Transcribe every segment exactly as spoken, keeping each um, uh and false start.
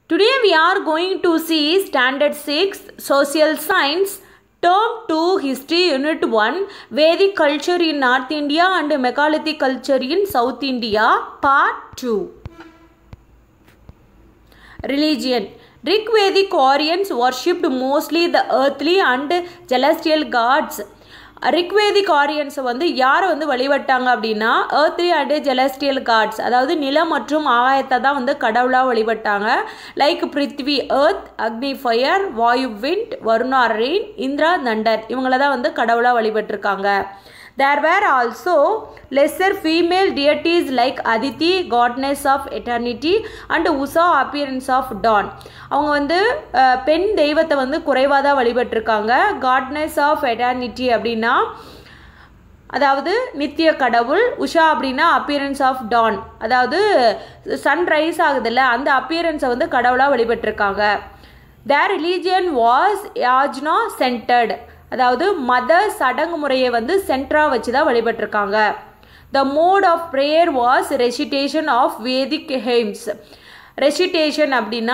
Today we are going to see Standard six Social Science Term two History Unit one Vedic Culture in North India and Megalithic Culture in South India Part two. Religion. Rigvedic Aryans worshipped mostly the earthly and celestial gods. Rigvedic ஆரியன்ஸை வந்து யாரை வந்து வழிபட்டாங்க அப்படின்னா earthly and celestial gods, அதாவது நிலம் மற்றும் ஆகாயத்தை தான் வந்து கடவுளாக வழிபட்டாங்க. Like Prithvi earth, Agni fire, Vayu wind, Varuna rain, Indra thunder, இவங்கள தான் வந்து கடவுளாக வழிபட்டிருக்காங்க. There were also lesser female deities like Aditi, goddess of eternity, and Usha, appearance of dawn. அவங்க வந்து பெண் தெய்வத்தை வந்து குறைவாக தான் வழிபட்டிருக்காங்க. goddess of eternity அப்படின்னா அதாவது நித்திய கடவுள், உஷா அப்படின்னா appearance of dawn, அதாவது சன்ரைஸ் ஆகுதுல்ல அந்த appearance வந்து கடவுளாக வழிபட்டிருக்காங்க. Their religion was yajna centered, அதாவது மத சடங்கு முறையை வந்து சென்டராக வச்சு தான் வழிபட்டிருக்காங்க. The mode of prayer was recitation of Vedic hymns. Recitation அப்படின்னா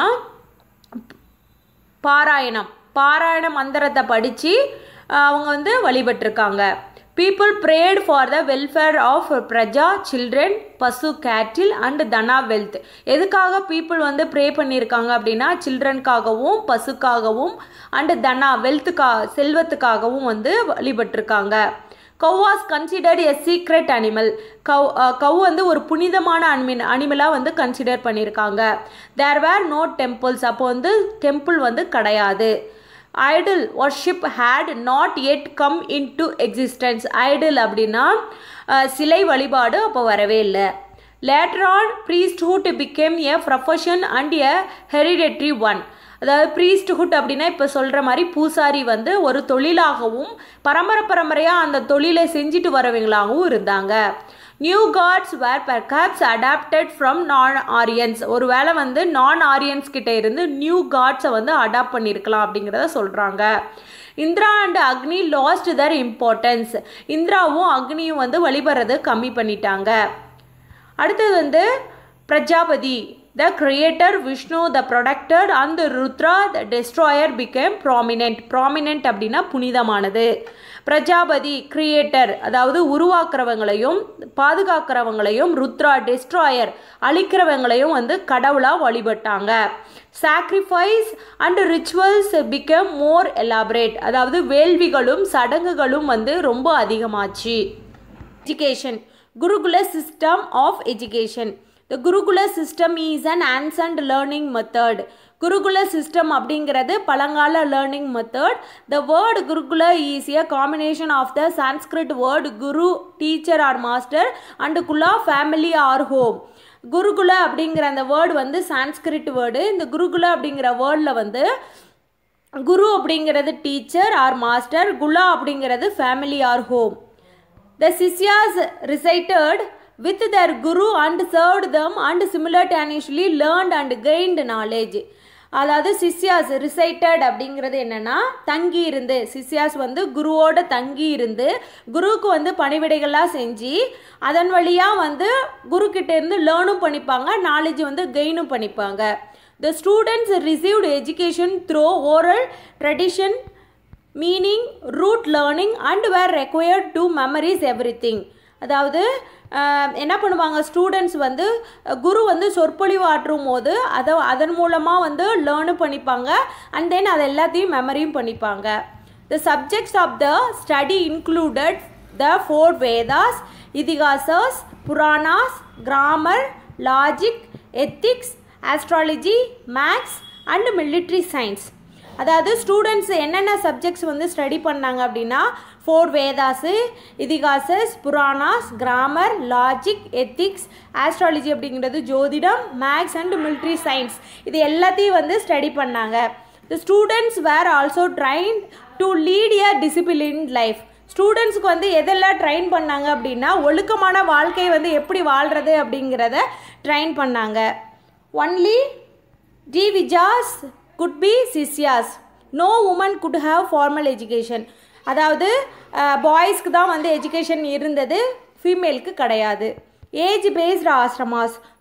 பாராயணம், பாராயண மந்திரத்தை படித்து அவங்க வந்து வழிபட்டிருக்காங்க. People prayed for the welfare of praja, children, பசு, cattle and dana wealth. எதுக்காக people வந்து ப்ரே பண்ணியிருக்காங்க அப்படின்னா சில்ட்ரனுக்காகவும் பசுக்காகவும் அண்ட் தனா வெல்த்துக்கா செல்வத்துக்காகவும் வந்து வழிபட்டிருக்காங்க. Cow was considered a secret animal. கவ் கவ் வந்து ஒரு புனிதமான அனிமல் அனிமலாக வந்து கன்சிடர் பண்ணியிருக்காங்க. There were no temples. அப்போ வந்து டெம்பிள் வந்து கிடையாது. Idol worship had not yet come into existence. Idol அப்படின்னா சிலை வழிபாடு அப்போ வரவே இல்லை. Later on priesthood became a profession and a hereditary one. அதாவது priesthood அப்படின்னா இப்போ சொல்கிற மாதிரி பூசாரி வந்து ஒரு தொழிலாகவும் பரம்பரை பரம்பரையாக அந்த தொழிலை செஞ்சுட்டு வரவங்களாகவும் இருந்தாங்க. New gods were perhaps adapted from non Aryans. ஒரு வேளை வந்து நான் ஆரியன்ஸ் கிட்ட இருந்து நியூ காட்ஸை வந்து அடாப்ட் பண்ணியிருக்கலாம் அப்படிங்கிறத சொல்கிறாங்க. Indra and Agni lost their importance. இந்திராவும் அக்னியும் வந்து வழிபடுறது கம்மி பண்ணிட்டாங்க. அடுத்தது வந்து Prajapati, the creator, Vishnu the protector, and Rudra the destroyer became prominent. prominent அப்படின்னா புனிதமானது. பிரஜாபதி கிரியேட்டர், அதாவது உருவாக்குறவங்களையும் பாதுகாக்கிறவங்களையும், ருத்ரா டெஸ்ட்ராயர் அழிக்கிறவங்களையும் வந்து கடவுளாக வழிபட்டாங்க. Sacrifice and rituals become more elaborate, அதாவது வேள்விகளும் சடங்குகளும் வந்து ரொம்ப அதிகமாச்சு. Education. Gurukula system of education. The Gurukula system is an ancient learning method. Gurukula system அப்படிங்கிறது பழங்கால learning method. The word Gurukula is a combination of the Sanskrit word Guru, teacher or master, and Kula, family or home. Gurukula அப்படிங்கிற அந்த word வந்து Sanskrit word. இந்த குருகுல அப்படிங்கிற வேர்டில் வந்து குரு அப்படிங்கிறது டீச்சர் ஆர் மாஸ்டர், குலா அப்படிங்கிறது family or home. The Sisyas recited with their guru and served them and simultaneously learned and gained knowledge. அதாவது சிஸ்யாஸ் ரிசைட்டட் அப்படிங்கிறது என்னென்னா தங்கி இருந்து, சிஸ்யாஸ் வந்து குருவோட தங்கி இருந்து குருவுக்கு வந்து பணிவிடைகள்லாம் செஞ்சு அதன் வழியாக வந்து குருக்கிட்ட இருந்து லேர்னும் பண்ணிப்பாங்க, நாலேஜ் வந்து கெயினும் பண்ணிப்பாங்க. The students received education through oral tradition, meaning root learning, and were required to memorize everything. அதாவது என்ன பண்ணுவாங்க, ஸ்டூடெண்ட்ஸ் வந்து குரு வந்து சொற்பொழிவு ஆற்றும் போது அதை அதன் மூலமாக வந்து லேர்னு பண்ணிப்பாங்க அண்ட் தென் அதை எல்லாத்தையும் மெமரியும் பண்ணிப்பாங்க. The subjects of the study included the four Vedas, Itihasas, Puranas, grammar, logic, ethics, astrology, maths and military science. அதாவது ஸ்டூடெண்ட்ஸ் என்னென்ன சப்ஜெக்ட்ஸ் வந்து ஸ்டடி பண்ணாங்க அப்படின்னா four Vedas, Itihasas, Puranas, grammar, logic, ethics, astrology அப்படிங்கிறது ஜோதிடம், மேக்ஸ் அண்ட் மிலிட்ரி சயின்ஸ், இது எல்லாத்தையும் வந்து ஸ்டடி பண்ணாங்க. The students were also trained to lead a discipline life. ஸ்டூடெண்ட்ஸுக்கு வந்து எதெல்லாம் ட்ரைன் பண்ணாங்க அப்படின்னா ஒழுக்கமான வாழ்க்கையை வந்து எப்படி வாழ்கிறது அப்படிங்கிறத ட்ரைன் பண்ணாங்க. Only dvijas could be shishyas. No woman could have formal education. அதாவது பாய்ஸ்க்கு தான் வந்து எஜுகேஷன் இருந்தது, ஃபீமேலுக்கு கிடையாது. Age based ashramas.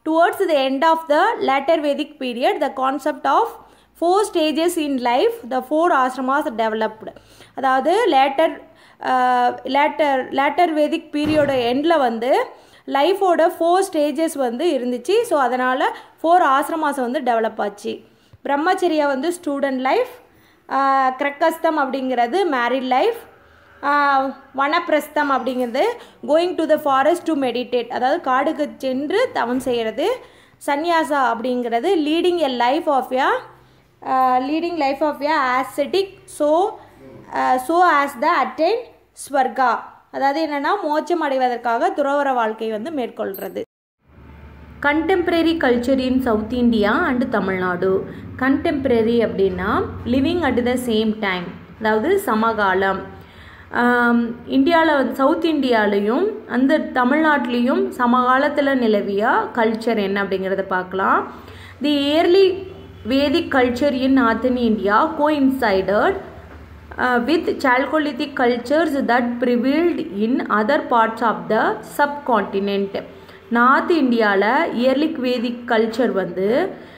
Towards the end of the later Vedic period, the concept of four stages in life, the four ashramas developed. அதாவது later later later Vedic பீரியடோட எண்டில் வந்து லைஃபோட ஃபோர் ஸ்டேஜஸ் வந்து இருந்துச்சு. ஸோ அதனால் ஃபோர் ஆசிரமாஸ் வந்து டெவலப் ஆச்சு. பிரம்மச்சரியா வந்து ஸ்டூடெண்ட் லைஃப், கிரக்கஸ்தம் அப்படிங்கிறது மேரிட் லைஃப், வனப்பிரஸ்தம் அப்படிங்கிறது going to the forest to meditate, அதாவது காடுக்கு சென்று தவம் செய்கிறது. சந்நியாசா அப்படிங்கிறது leading a life of a leading life of a ascetic so so as to attain swarga, அதாவது என்னென்னா மோட்சம் அடைவதற்காக துறவற வாழ்க்கை வந்து மேற்கொள்கிறது. Contemporary culture in south India and Tamil Nadu. Contemporary அப்படின்னா living at the same time, அதாவது சமகாலம். இந்தியாவில் வந்து சவுத் இந்தியாவிலையும் அந்த தமிழ்நாட்டிலையும் சமகாலத்தில் நிலவிய கல்ச்சர் என்ன அப்படிங்கிறத பார்க்கலாம். The early Vedic culture in northern India coincided Uh, with Chalcolithic cultures that prevailed in other parts of the subcontinent. North இந்தியாவில் இயர்லிக் வேதிக் கல்ச்சர் வந்து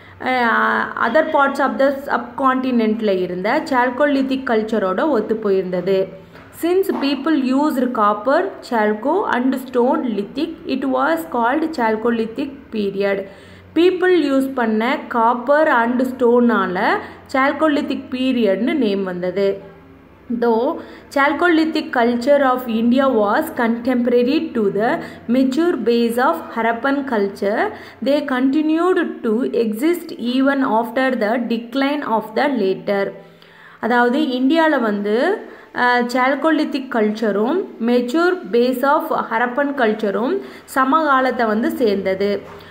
அதர் பார்ட்ஸ் ஆஃப் த சப்கான்டினென்ட்டில் இருந்த சால்கோலித்திக் கல்ச்சரோட ஒத்து போயிருந்தது. Since people used copper, chalco and stone lithic, it was called chalcolithic period. People use பண்ண copper and ஸ்டோனால் chalcolithic பீரியட்னு நேம் வந்தது. Though Chalcolithic culture of India was contemporary to the mature base of Harappan culture, they continued to exist even after the decline of the later. அதாவது இந்தியாவில் வந்து chalcolithic கல்ச்சரும் mature phase of Harappan கல்ச்சரும் சமகாலத்தை வந்து சேர்ந்தது.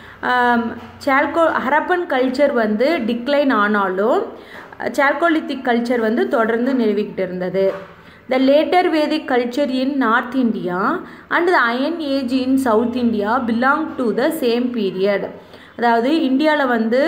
சால்கோ ஹரப்பன் கல்ச்சர் வந்து decline ஆனாலும் சால்கோலித்திக் கல்ச்சர் வந்து தொடர்ந்து நிலவிக்கிட்டு இருந்தது. The later Vedic culture in north India and the iron age in south India belong to the same period. அதாவது இந்தியாவில் வந்து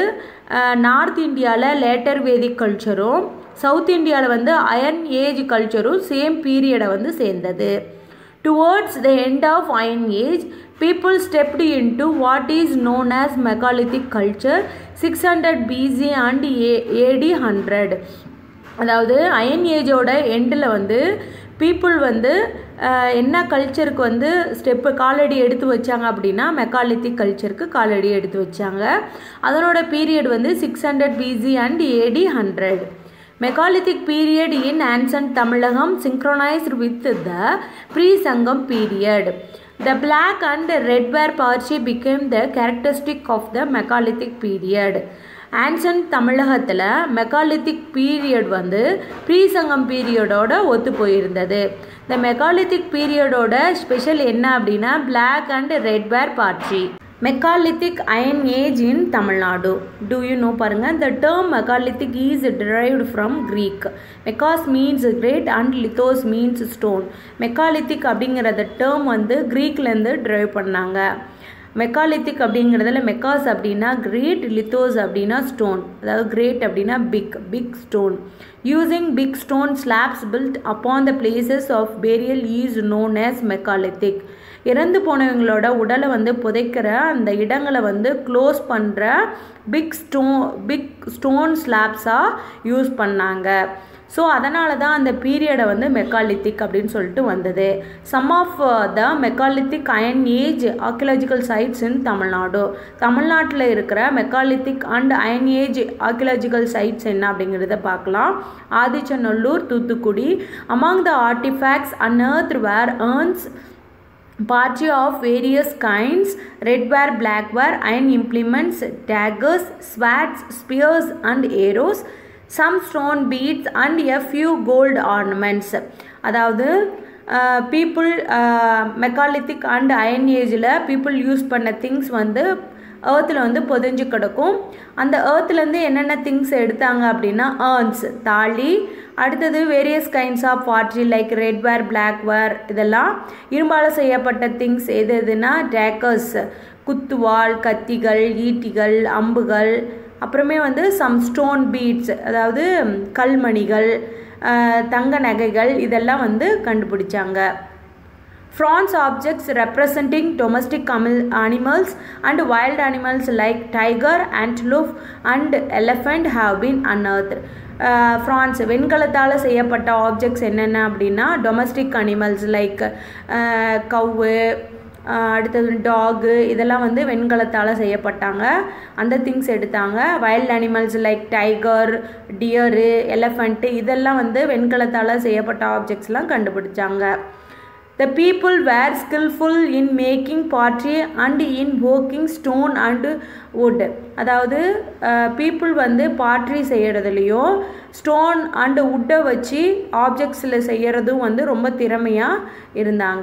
நார்த் இந்தியாவில் லேட்டர் வேதிக் கல்ச்சரும் சவுத் இந்தியாவில் வந்து அயன் ஏஜ் கல்ச்சரும் சேம் பீரியடை வந்து சேர்ந்தது. Towards the end of Iron Age, people stepped into what is known as Megalithic culture, six hundred B C and A D one hundred. அதாவது அயன் ஏஜோட எண்டில் வந்து பீப்புள் வந்து என்ன கல்ச்சருக்கு வந்து ஸ்டெப்பு காலடி எடுத்து வச்சாங்க அப்படின்னா மெக்காலித்திக் கல்ச்சருக்கு காலடி எடுத்து வச்சாங்க. அதனோட பீரியட் வந்து six hundred BC and AD hundred. Megalithic period in ancient Tamilagam synchronized with the pre-Sangam period. The black and red ware parche became the characteristic of the Megalithic period. Ancient தமிழகத்தில் megalithic period வந்து ப்ரீசங்கம் பீரியடோட ஒத்து போயிருந்தது. இந்த megalithic பீரியடோட special என்ன அப்படின்னா black and red ware பார்ச்சி. Megalithic Iron Age in Tamil Nadu. Do you know paranga? The term megalithic is derived from Greek. Megas means great and lithos means stone. Megalithic அப்படிங்கிறத term வந்து Greekலேருந்து derive பண்ணாங்க. Megalithic அப்படிங்கிறதுல மெக்காஸ் அப்படின்னா great, லித்தோஸ் அப்படின்னா stone, அதாவது great அப்படின்னா big big stone. Using big stone slabs built upon the places of burial is known as megalithic. இறந்து போனவங்களோட உடலை வந்து புதைக்கிற அந்த இடங்களை வந்து க்ளோஸ் பண்ணுற பிக் ஸ்டோ பிக் ஸ்டோன் ஸ்லாப்ஸாக யூஸ் பண்ணாங்க. ஸோ அதனால தான் அந்த பீரியடை வந்து மெக்காலித்திக் அப்படின்னு சொல்லிட்டு வந்தது. Some of the megalithic iron age archaeological sites in Tamil Nadu. தமிழ்நாட்டில் இருக்கிற megalithic and iron age archaeological sites என்ன அப்படிங்கிறத பார்க்கலாம். Adichanallur, Thoothukudi. Among the artifacts unearthed were urns, parche of various kinds, redware, blackware, iron implements, daggers, swords, spears and arrows, some stone beads and a few gold ornaments. அதாவது people megalithic and iron ஏஜில் people use பண்ண things வந்து ஏர்த்தில் வந்து புதைஞ்சு கிடக்கும். அந்த ஏர்த்துலேருந்து என்னென்ன things எடுத்தாங்க அப்படின்னா ஏர்ன்ஸ், தாலி, அடுத்தது various kinds of pottery like redware, blackware, இதெல்லாம் இரும்பால் செய்யப்பட்ட திங்ஸ் எது எதுனா டேக்கர்ஸ், குத்துவாள், கத்திகள், ஈட்டிகள், அம்புகள், அப்புறமே வந்து சம் ஸ்டோன் பீட்ஸ், அதாவது கல்மணிகள், தங்க நகைகள், இதெல்லாம் வந்து கண்டுபிடிச்சாங்க. Bronze objects representing domestic animals and wild animals like tiger, antelope and elephant have been unearthed. Bronze வெண்கலத்தால் செய்யப்பட்ட ஆப்ஜெக்ட்ஸ் என்னென்ன அப்படின்னா டொமஸ்டிக் அனிமல்ஸ் லைக் கவ்வு, அடுத்தது டாகு, இதெல்லாம் வந்து வெண்கலத்தால் செய்யப்பட்டாங்க. அந்த திங்ஸ் எடுத்தாங்க. Wild animals like tiger, deer, elephant, இதெல்லாம் வந்து வெண்கலத்தால் செய்யப்பட்ட ஆப்ஜெக்ட்ஸ்லாம் கண்டுபிடிச்சாங்க. The people were skillful in making pottery and in working stone and wood. அதாவது பீப்புள் வந்து பாட்ரி செய்கிறதுலையும் ஸ்டோன் அண்டு வுட்டை வச்சு ஆப்ஜெக்ட்ஸில் செய்கிறதும் வந்து ரொம்ப திறமையாக இருந்தாங்க.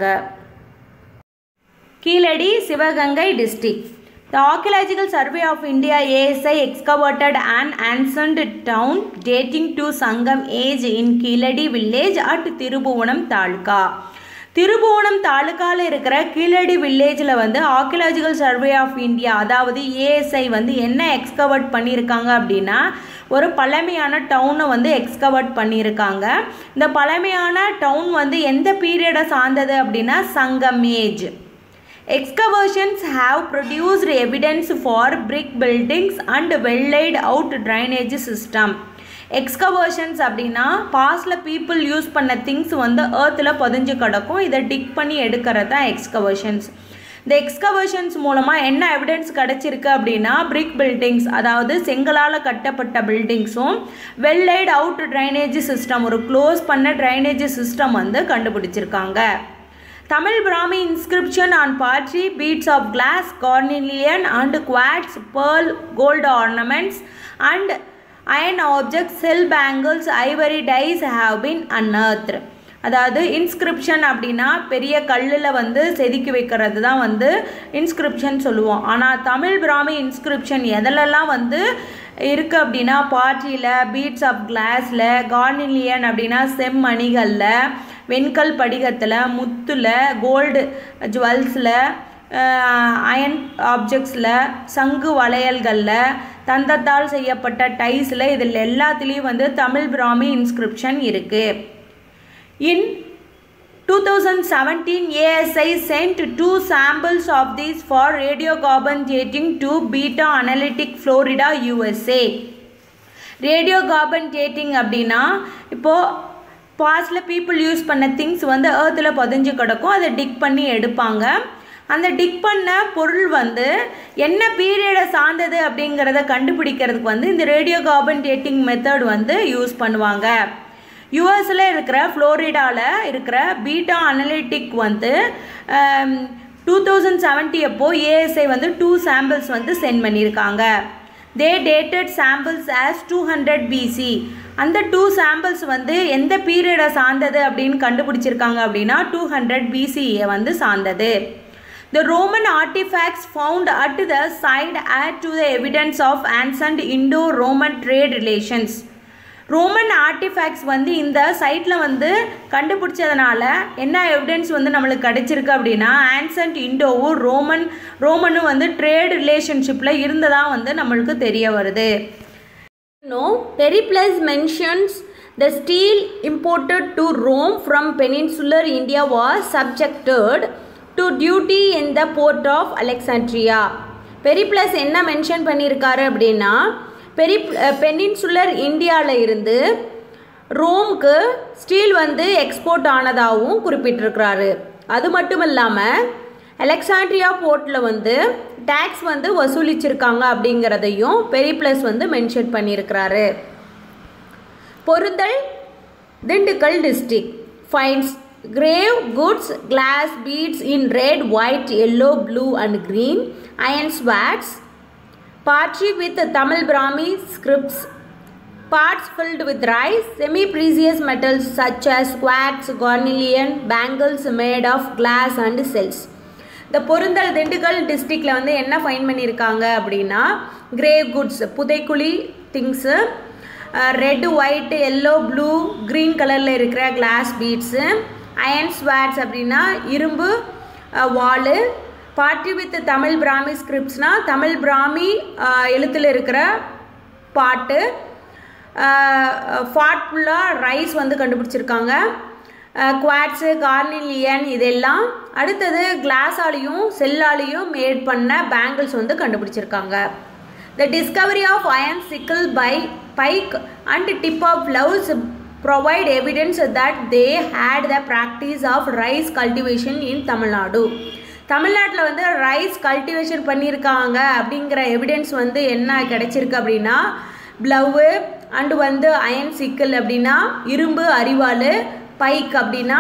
Keezhadi Sivaganga district. The Archaeological Survey of India A S I excavated an ancient town dating to Sangam age in Keeladi village at Thirubuvanam Taluka. Thirubuvanam தாலுக்காவில் இருக்கிற கீழடி வில்லேஜில் வந்து ஆர்கியலாஜிக்கல் சர்வே ஆஃப் இந்தியா அதாவது ஏஎஸ்ஐ வந்து என்ன எக்ஸ்கவர்ட் பண்ணியிருக்காங்க அப்படின்னா ஒரு பழமையான டவுனை வந்து எக்ஸ்கவர்ட் பண்ணியிருக்காங்க. இந்த பழமையான டவுன் வந்து எந்த பீரியடை சார்ந்தது அப்படின்னா Sangam age. Excavations have produced evidence for brick buildings and well laid out drainage system. Excavations அப்படின்னா பாஸ்டில் பீப்புள் யூஸ் பண்ண திங்ஸ் வந்து ஏர்த்தில் பதிஞ்சு கிடக்கும். இதை டிக் பண்ணி எடுக்கிறது தான் எக்ஸ்கவர்ஷன்ஸ். இந்த எக்ஸ்கவர்ஷன்ஸ் மூலமாக என்ன எவிடன்ஸ் கிடச்சிருக்கு அப்படின்னா பிரிக் பில்டிங்ஸ் அதாவது செங்கலால் கட்டப்பட்ட பில்டிங்ஸும் well laid out drainage system ஒரு க்ளோஸ் பண்ண ட்ரைனேஜ் சிஸ்டம் வந்து கண்டுபிடிச்சிருக்காங்க. Tamil Brahmi inscription on pottery, beads of glass, carnelian and quartz, pearl, gold ornaments and iron objects, cell bangles, ivory dies have been unearthed. அதாவது inscription அப்படின்னா பெரிய கல்லில் வந்து செதுக்கி வைக்கிறது தான் வந்து இன்ஸ்கிரிப்ஷன் சொல்லுவோம். ஆனால் தமிழ் பிராமி இன்ஸ்கிரிப்ஷன் எதிலெல்லாம் வந்து இருக்குது அப்படின்னா பாட்ரியில், பீட்ஸ் ஆஃப் கிளாஸில், கார்னிலியன் அப்படின்னா செம்மணிகளில், வெண்கல் படிகத்தில், முத்தில், கோல்டு ஜுவல்ஸில், அயன் ஆப்ஜெக்ட்ஸில், சங்கு வளையல்களில், தந்தத்தால் செய்யப்பட்ட டைஸில், இதில் எல்லாத்துலேயும் வந்து தமிழ் பிராமி இன்ஸ்கிரிப்ஷன் இருக்குது. In twenty seventeen A S I sent two samples of these for radiocarbon dating to Beta Analytic Florida U S A. Radiocarbon dating அப்படின்னா இப்போது பாஸ்டில் பீப்புள் யூஸ் பண்ண திங்ஸ் வந்து ஏர்த்தில் பதிஞ்சு கிடக்கும். அதை டிக் பண்ணி எடுப்பாங்க. அந்த டிக் பண்ண பொருள் வந்து என்ன பீரியடை சார்ந்தது அப்படிங்கிறத கண்டுபிடிக்கிறதுக்கு வந்து இந்த ரேடியோ கார்பன் டேட்டிங் மெத்தட் வந்து யூஸ் பண்ணுவாங்க. யூஎஸில் இருக்கிற ஃப்ளோரிடாவில் இருக்கிற பீட்டா அனலிட்டிக் வந்து டூ தௌசண்ட் செவன்ட்டி அப்போ ஏஎஸ்ஐ வந்து டூ சாம்பிள்ஸ் வந்து சென்ட் பண்ணியிருக்காங்க. They dated samples as two hundred BC. அந்த டூ சாம்பிள்ஸ் வந்து எந்த பீரியடை சார்ந்தது அப்படின்னு கண்டுபிடிச்சிருக்காங்க அப்படின்னா டூ ஹண்ட்ரட் பிசியை வந்து சார்ந்தது. The Roman artifacts found at the site add to the evidence of ancient Indo-Roman trade relations. Roman artefacts வந்து இந்த சைட்டில் வந்து கண்டுபிடிச்சதுனால என்ன எவிடன்ஸ் வந்து நம்மளுக்கு கிடைச்சிருக்கு அப்படின்னா ஆன்சன்ட் இண்டோவும் ரோமன் ரோமனும் வந்து ட்ரேட் ரிலேஷன்ஷிப்பில் இருந்ததாக வந்து நம்மளுக்கு தெரிய வருது. No Periplus mentions the steel imported to Rome from peninsular India was subjected to duty in the port of Alexandria. Periplus என்ன மென்ஷன் பண்ணியிருக்காரு அப்படின்னா பெரி பெனின்சுலர் இந்தியாவில் இருந்து ரோம்க்கு ஸ்டீல் வந்து எக்ஸ்போர்ட் ஆனதாகவும் குறிப்பிட்டிருக்கிறாரு. அது மட்டும் இல்லாமல் அலெக்சாண்ட்ரியா போர்ட்டில் வந்து டேக்ஸ் வந்து வசூலிச்சிருக்காங்க அப்படிங்கிறதையும் பெரிப்ளஸ் வந்து மென்ஷன் பண்ணியிருக்கிறாரு. Porunthal Dindigul district finds grave goods, glass beads in red, white, yellow, blue and green, iron swords, pottery with Tamil Brahmi scripts, parts filled with rice, semi-precious metals such as quartz, cornelian, bangles made of glass and cells. இந்த பொருந்தல் திண்டுக்கல் டிஸ்ட்ரிக்டில் வந்து என்ன find பண்ணியிருக்காங்க அப்படின்னா grave goods புதைக்குழி things, red, white, yellow, blue, green கலரில் இருக்கிற glass beads, iron swords அப்படின்னா இரும்பு வாலு, பாட்ரி வித் தமிழ் பிராமி ஸ்கிரிப்ட்ஸ்னால் தமிழ் பிராமி எழுத்தில் இருக்கிற பாட்டு, ஃபாட் ஃபுல்லாக ரைஸ் வந்து கண்டுபிடிச்சிருக்காங்க. குவாட்ஸு கார்னிலியன் இதெல்லாம். அடுத்தது கிளாஸாலையும் செல்லாலையும் மேட் பண்ண பேங்கிள்ஸ் வந்து கண்டுபிடிச்சிருக்காங்க. The discovery of iron sickle by bike and tip of ploughs provide evidence that they had the practice of rice cultivation in Tamil Nadu. தமிழ்நாட்டில் வந்து ரைஸ் கல்டிவேஷன் பண்ணியிருக்காங்க அப்படிங்கிற எவிடன்ஸ் வந்து என்ன கிடைச்சிருக்கு அப்படின்னா ப்ளவு அண்டு வந்து அயன் சிக்கிள் அப்படின்னா இரும்பு அரிவாள், பைக் அப்படின்னா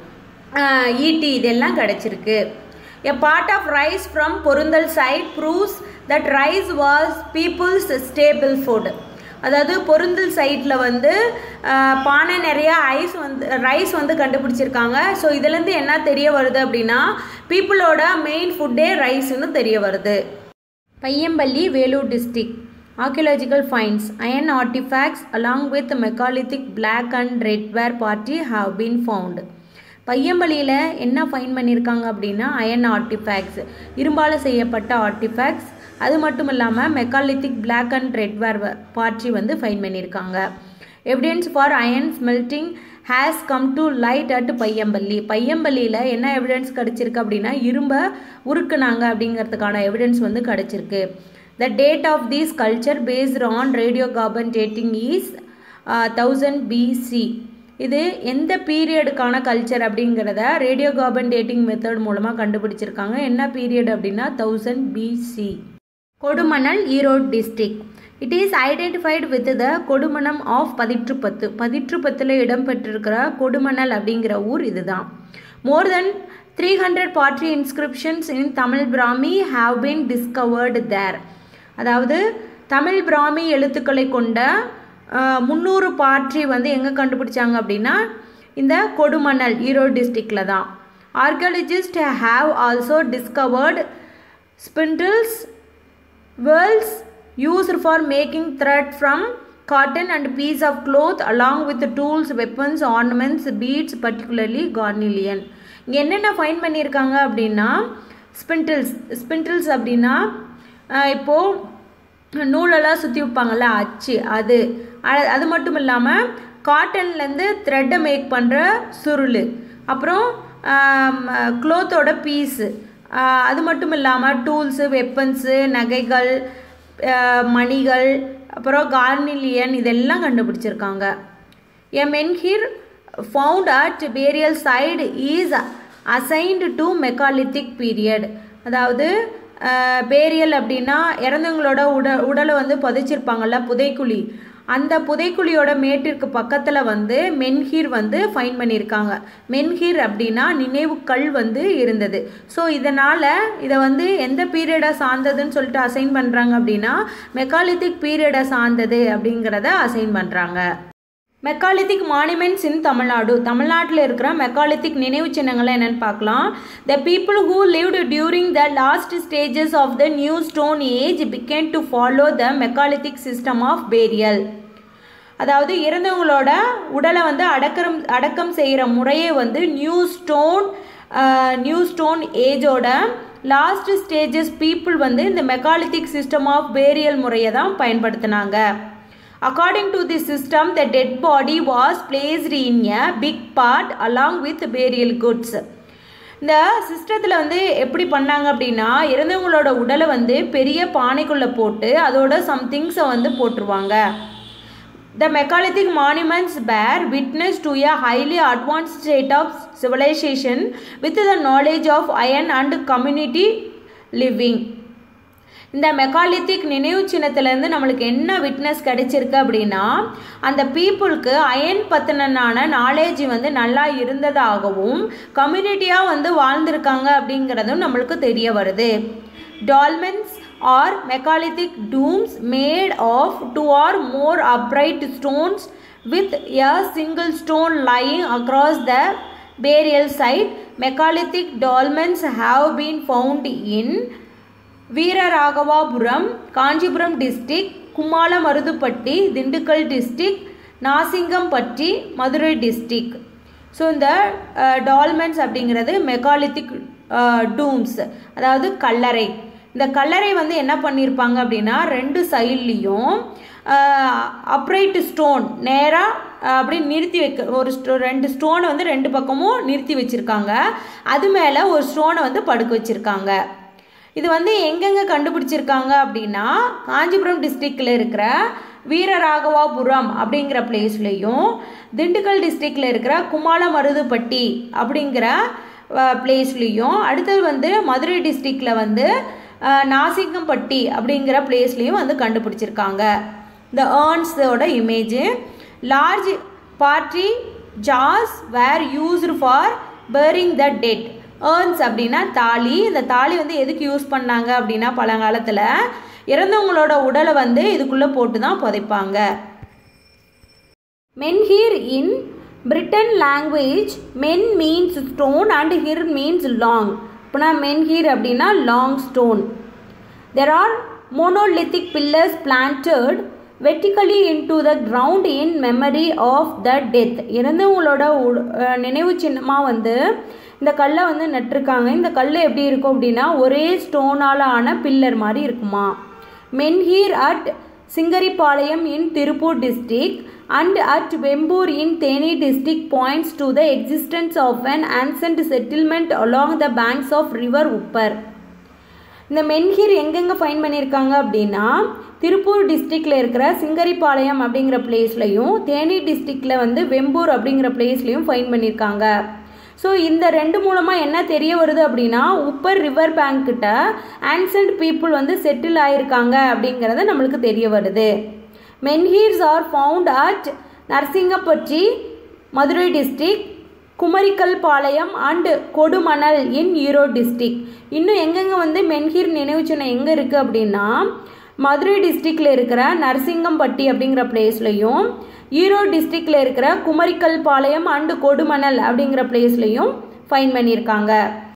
ஈட்டி இதெல்லாம் கிடைச்சிருக்கு. A part of rice from Porunthal site proves that rice was people's staple food. அதாவது பொருந்தல் சைட்டில் வந்து பானை நிறையா ஐஸ் வந்து ரைஸ் வந்து கண்டுபிடிச்சிருக்காங்க. ஸோ இதுலேருந்து என்ன தெரிய வருது அப்படின்னா பீப்புளோட மெயின் ஃபுட்டே ரைஸ்ன்னு தெரிய வருது. Paiyampalli Vellore district archaeological finds iron artefacts along with megalithic black and red ware பார்ட்டி ஹாவ் பீன் ஃபவுண்ட். பையம்பள்ளியில் என்ன ஃபைன் பண்ணியிருக்காங்க அப்படின்னா அயன் ஆர்டிஃபேக்ட்ஸ், இரும்பால் செய்யப்பட்ட ஆர்டிஃபேக்ட்ஸ், அது மட்டும் இல்லாமல் megalithic black and red ware பார்ட்டி வந்து ஃபைன் பண்ணியிருக்காங்க. Evidence for iron smelting has come to light at Paiyampalli. பையம்பள்ளியில் என்ன எவிடன்ஸ் கிடச்சிருக்கு அப்படின்னா இரும்பை உருக்குனாங்க அப்படிங்கிறதுக்கான எவிடன்ஸ் வந்து கிடச்சிருக்கு. The date of these culture based on radio carbon dating is thousand BC. இது எந்த பீரியடுக்கான கல்ச்சர் அப்படிங்கிறத ரேடியோ கார்பன் டேட்டிங் மெத்தட் மூலமாக கண்டுபிடிச்சிருக்காங்க. என்ன பீரியட் அப்படின்னா thousand BC. Kodumanal Erode district. It is identified with the Kodumanam of Pathitrupathu. பதிற்றுப்பத்தில் இடம்பெற்றிருக்கிற கொடுமணல் அப்படிங்கிற ஊர் இதுதான். More than three hundred pottery inscriptions in Tamil Brahmi have been discovered there. அதாவது தமிழ் பிராமி எழுத்துக்களை கொண்ட முந்நூறு பாட்ரி வந்து எங்கே கண்டுபிடிச்சாங்க அப்படின்னா இந்த கொடுமணல் ஈரோடு டிஸ்ட்ரிக்டில் தான். Archaeologist have also discovered spindles wheels used for making thread from cotton and piece of cloth along with tools, weapons, ornaments, beads, particularly cornelian. இங்கே என்னென்ன ஃபைன் பண்ணியிருக்காங்க அப்படின்னா ஸ்பிண்டில்ஸ். ஸ்பிண்டில்ஸ் அப்படின்னா இப்போது நூலெல்லாம் சுற்றி வைப்பாங்கள்ல அச்சு, அது அது மட்டும் இல்லாமல் காட்டன்லேருந்து த்ரெட்டை மேக் பண்ணுற சுருள், அப்புறம் க்ளோத்தோட பீஸு, அது மட்டும் இல்லாமல் டூல்ஸு, வெப்பன்ஸு, நகைகள், மணிகள், அப்புறம் கார்னிலியன் இதெல்லாம் கண்டுபிடிச்சிருக்காங்க. A menhir found at burial site is assigned to megalithic period. அதாவது பேரியல் அப்படின்னா இறந்தவங்களோட உட உடலை வந்து புதைச்சிருப்பாங்கள்ல புதைக்குழி, அந்த புதைக்குழியோட மேட்டிற்கு பக்கத்தில் வந்து மென்ஹிர் வந்து ஃபைன் பண்ணியிருக்காங்க. மென்ஹிர் அப்படின்னா நினைவுக்கல் வந்து இருந்தது. ஸோ இதனால் இதை வந்து எந்த பீரியடை சார்ந்ததுன்னு சொல்லிட்டு அசைன் பண்ணுறாங்க அப்படின்னா மெக்காலித்திக் பீரியடை சார்ந்தது அப்படிங்கிறத அசைன் பண்ணுறாங்க. Megalithic monuments in Tamil Nadu. தமிழ்நாட்டில் இருக்கிற மெக்காலித்திக் நினைவு சின்னங்களை என்னென்னு பார்க்கலாம். The people who lived during the last stages of the new stone age began to follow the megalithic system of burial. அதாவது இறந்தவங்களோட உடலை வந்து அடக்கம் அடக்கம் செய்கிற முறையே வந்து நியூ ஸ்டோன் நியூ ஸ்டோன் ஏஜோட லாஸ்ட் ஸ்டேஜஸ் பீப்புள் வந்து இந்த மெக்காலித்திக் சிஸ்டம் ஆஃப் பேரியல் முறையை தான் பயன்படுத்தினாங்க. According to this system, the dead body was placed in a big pot along with burial goods. இந்த சிஸ்டத்தில் வந்து எப்படி பண்ணாங்க அப்படின்னா இறந்தவங்களோட உடலை வந்து பெரிய பானைக்குள்ளே போட்டு அதோட சம்திங்ஸை வந்து போட்டுருவாங்க. The megalithic monuments bear witness to a highly advanced state of civilization with the knowledge of iron and community living. இந்த மெக்காலித்திக் நினைவு சின்னத்திலேருந்து நம்மளுக்கு என்ன விட்னஸ் கிடைச்சிருக்கு அப்படின்னா அந்த பீப்புளுக்கு அயன் பத்தினான நாலேஜ் வந்து நல்லா இருந்ததாகவும் கம்யூனிட்டியாக வந்து வாழ்ந்திருக்காங்க அப்படிங்கிறதும் நம்மளுக்கு தெரிய வருது. Dolmens are megalithic tombs made of two or more upright stones with a single stone lying across the burial site. Megalithic dolmens have been found in Veeraragavapuram, Kanchipuram district, Kummalamaruthupatti, Dindigul district, Nasingampatti, Madurai district. So இந்த டால்மென்ஸ் அப்படிங்கிறது megalithic tombs, அதாவது கல்லறை. இந்த கல்லறை வந்து என்ன பண்ணியிருப்பாங்க அப்படின்னா ரெண்டு சைட்லேயும் அப்ரைட் ஸ்டோன் நேராக அப்படி நிறுத்தி வைக்க ஒரு ஸ்டோ ரெண்டு ஸ்டோனை வந்து ரெண்டு பக்கமும் நிறுத்தி வச்சுருக்காங்க. அது மேலே ஒரு ஸ்டோனை வந்து படுக்க வச்சுருக்காங்க. இது வந்து எங்கெங்கே கண்டுபிடிச்சிருக்காங்க அப்படின்னா காஞ்சிபுரம் டிஸ்ட்ரிக்டில் இருக்கிற வீரராகவாபுரம் அப்படிங்கிற பிளேஸ்லேயும் திண்டுக்கல் டிஸ்ட்ரிக்டில் இருக்கிற குமாலமருதுப்பட்டி அப்படிங்கிற பிளேஸ்லேயும் அடுத்தது வந்து மதுரை டிஸ்ட்ரிக்டில் வந்து நாசிங்கம்பட்டி அப்படிங்கிற பிளேஸ்லேயும் வந்து கண்டுபிடிச்சிருக்காங்க. இந்த ஏர்ன்ஸோட இமேஜு லார்ஜ் பார்ட்டி jars were used for burying the dead. Urns அப்படின்னா தாலி. இந்த தாலி வந்து எதுக்கு யூஸ் பண்ணாங்க அப்படின்னா பழங்காலத்தில் இறந்தவங்களோட உடலை வந்து இதுக்குள்ளே போட்டு தான் புதைப்பாங்க. Menhir in Breton language men means stone and hir means long. இப்போனா மென்ஹீர் அப்படின்னா long stone. There are monolithic pillars planted vertically into the ground in memory of the death. இறந்தவங்களோட நினைவு சின்னமாக வந்து இந்த கல்லை வந்து நட்டிருக்காங்க. இந்த கல் எப்படி இருக்கும் அப்படின்னா ஒரே ஸ்டோனால் ஆன பில்லர் மாதிரி இருக்குமா. Menhir at Singaripalayam in Tiruppur district and at Vembur in Theni district points to the existence of an ancient settlement along the banks of river Uppar. இந்த மென்ஹீர் எங்கெங்கே ஃபைன் பண்ணியிருக்காங்க அப்படின்னா திருப்பூர் டிஸ்ட்ரிக்டில் இருக்கிற சிங்கரிபாளையம் அப்படிங்கிற பிளேஸ்லையும் தேனி டிஸ்ட்ரிக்டில் வந்து வெம்பூர் அப்படிங்கிற பிளேஸ்லையும் ஃபைன் பண்ணியிருக்காங்க. ஸோ இந்த ரெண்டு மூலமாக என்ன தெரிய வருது அப்படின்னா உப்பர் ரிவர் பேங்க்கிட்ட ஆன்சென்ட் பீப்புள் வந்து செட்டில் ஆகியிருக்காங்க அப்படிங்கிறத நம்மளுக்கு தெரிய வருது. Menhirs are found at Narasingapatti Madurai district, Kumarikal Palayam and Kodumanal in Erode district. இன்னும் எங்கெங்கே வந்து மென்ஹீர் நினைவு சின்னம் எங்கே இருக்குது அப்படின்னா மதுரை டிஸ்ட்ரிக்டில் இருக்கிற நரசிங்கம்பட்டி அப்படிங்கிற பிளேஸ்லையும் ஈரோடு டிஸ்ட்ரிக்டில் இருக்கிற குமரிக்கல் பாளையம் அண்டு கொடுமணல் அப்படிங்கிற பிளேஸ்லையும் ஃபைன் பண்ணியிருக்காங்க.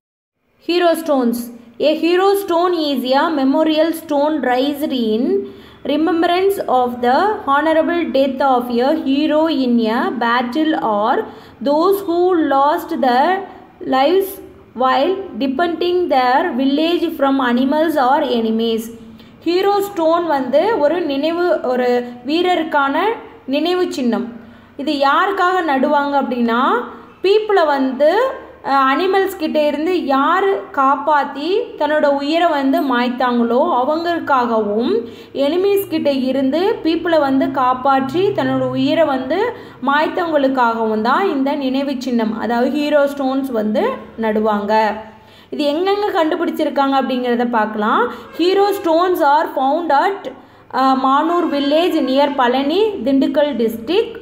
Hero stones. A hero stone is a memorial stone raised in remembrance of the honorable death of a hero in a battle or those who lost their lives while defending their village from animals or enemies. Hero stone வந்து ஒரு நினைவு ஒரு வீரருக்கான நினைவு சின்னம். இது யாருக்காக நடுவாங்க அப்படின்னா பீப்புளை வந்து அனிமல்ஸ் கிட்டே இருந்து யார் காப்பாற்றி தன்னோட உயிரை வந்து மாய்த்தாங்களோ அவங்களுக்காகவும் எனிமீஸ் கிட்டே இருந்து பீப்புளை வந்து காப்பாற்றி தன்னோட உயிரை வந்து மாய்த்தவங்களுக்காகவும் தான் இந்த நினைவு சின்னம் அதாவது ஹீரோ ஸ்டோன்ஸ் வந்து நடுவாங்க. இது எங்கெங்கே கண்டுபிடிச்சிருக்காங்க அப்படிங்கிறத பார்க்கலாம். Hero stones are found at Manur village near Palani Dindigul district,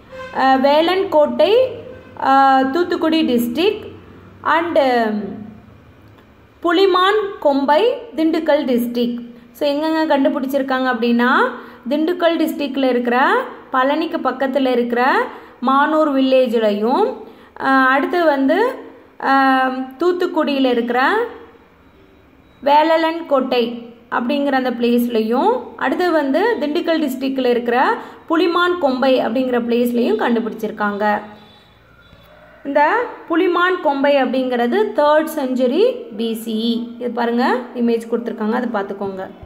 Velankottai Thoothukudi district and Pulimaan Kombai Dindigul district. So எங்கெங்கே கண்டுபிடிச்சிருக்காங்க அப்படின்னா திண்டுக்கல் டிஸ்ட்ரிக்டில் இருக்கிற பழனிக்கு பக்கத்தில் இருக்கிற மானூர் வில்லேஜ்லையும் அடுத்து வந்து தூத்துக்குடியில் இருக்கிற வேலலன்கோட்டை அப்படிங்கிற அந்த பிளேஸ்லையும் அடுத்து வந்து திண்டுக்கல் டிஸ்ட்ரிக்டில் இருக்கிற புலிமான் கொம்பை அப்படிங்கிற பிளேஸ்லையும் கண்டுபிடிச்சிருக்காங்க. இந்த புலிமான் கொம்பை அப்படிங்கிறது தேர்ட் செஞ்சுரி பிசிஇ. இது பாருங்கள் இமேஜ் கொடுத்துருக்காங்க, அதை பார்த்துக்கோங்க.